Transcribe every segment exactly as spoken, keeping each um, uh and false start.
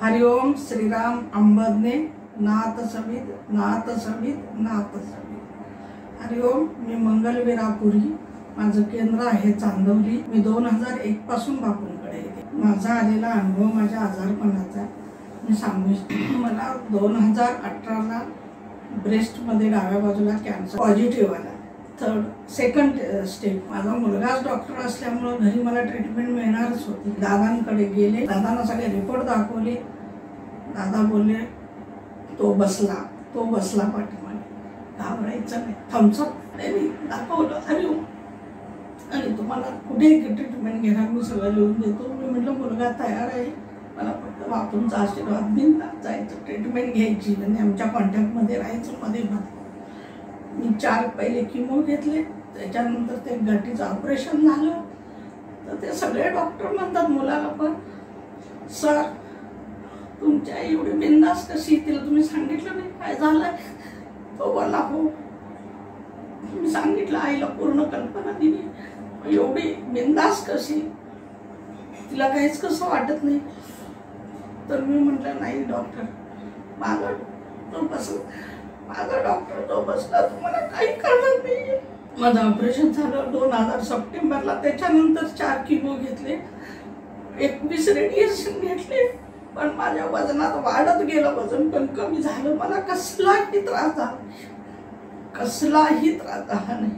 हरिओम श्रीराम अंबदने नाथ समित नाथ समित नाथ समित। हरिओम। मी मंगलवीरापुरी, माझं केंद्र आहे चांदवली। मी दोन हजार एक पासून बापूंकडे येते। माझा आलेला अनुभव माझ्या आजारपणाचा मी सांगू इच्छिते। मला दोन हजार अठराला ब्रेस्टमध्ये डाव्या बाजूला कॅन्सर पॉझिटिव्ह आला, थर्ड सेकंड स्टेज। माझा मुलगाच डॉक्टर असल्यामुळे घरी मला ट्रीटमेंट मिळणारच होती। दादांकडे गेले, दादांना सगळे रिपोर्ट दाखवले। दादा बोलले तो बसला तो बसला पाठीमागे, घाबरायचं नाही, थम्सअप त्यांनी दाखवलं। अरे आणि तुम्हाला कुठे ट्रीटमेंट घेणार मी सगळं लिहून देतो। मी म्हटलं मुलगा तयार आहे, मला फक्त बापूंचा आशीर्वाद बिनधास्त जायचं, ट्रीटमेंट घ्यायची आणि आमच्या कॉन्टॅक्टमध्ये राहायचं मध्ये मध्ये। मी चार पहिले किमो घेतले, त्याच्यानंतर ते गाठीचं ऑपरेशन झालं। तर ते सगळे डॉक्टर म्हणतात मुलाला, पण सर तुमच्या एवढी बिनधास्त कशी, तिला तुम्ही सांगितलं नाही काय झालंय? तो बोलला हो, तुम्ही सांगितलं, आईला पूर्ण कल्पना दिली, एवढी बिनधास्त कशी, तिला काहीच कसं वाटत नाही? तर मी म्हटलं नाही डॉक्टर, माझा तो बसला माझा डॉक्टर तो बसला तुम्हाला काही कळणार नाही। माझं ऑपरेशन झालं दोन हजार सप्टेंबरला। त्याच्यानंतर चार किमो घेतले, एकवीस रेडिएशन घेतले, पण माझ्या वजनात वाढत गेलं, वजन पण कमी झालं। मला कसलाही त्रास झाला, कसलाही त्रास झाला नाही।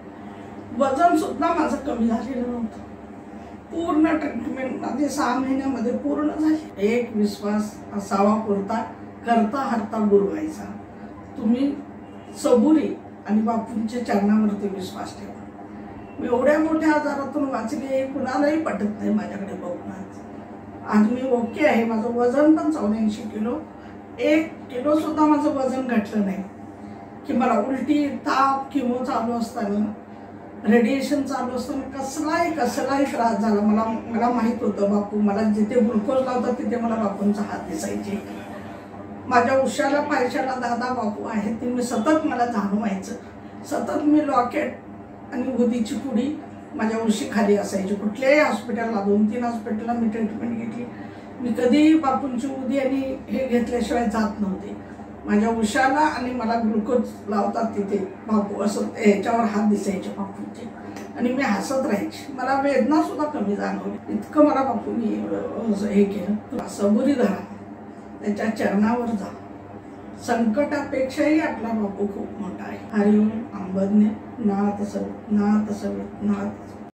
वजन सुद्धा माझं कमी झालेलं नव्हतं। पूर्ण ट्रीटमेंट मध्ये सहा महिन्यामध्ये पूर्ण झाली। एक विश्वास असावा पुरता, करता हरता गुरु व्हायचा। तुम्ही सबुरी आणि बापूंच्या चरणावरती विश्वास ठेवा। मी एवढ्या मोठ्या आजारातून वाचले, कुणालाही पटत नाही माझ्याकडे बघून। आज मी ओके आहे, माझं वजन पण चौऱ्याऐंशी किलो, एक किलो सुद्धा माझं वजन घटलं नाही। की मला उलटी, ताप, किमो चालू असताना, रेडिएशन चालू असताना कसलाही कसलाही त्रास झाला। मला मला माहित होतं बापू, मला जिथे ग्लुकोज लावतात तिथे मला बापूंचा हात दिसायचे। माझ्या उशाला पायशाला दादा बापू आहेत, ते मी सतत मला जाणवायचं। सतत मी लॉकेट आणि उदीची पुडी माझ्या उशी खाली असायची। कुठल्याही हॉस्पिटलला, दोन तीन हॉस्पिटलला मी ट्रीटमेंट घेतली, मी कधी बापूंची उदी आणि हे घेतल्याशिवाय जात नव्हते। माझ्या उशाला आणि मला ग्लुकोज लावतात तिथे बापू असं ह्याच्यावर हात दिसायचे बापूंचे, आणि मी हसत राहायची। मला वेदना सुद्धा कमी जाणवली, इतकं मला बापूंनी हे केलं। सबुरी धरा, त्याच्या चरणावर जा, संकटापेक्षाही आपला बापू खूप मोठा आहे। हरिओम अंबदने नाथ सवित नाथ सवित नाथ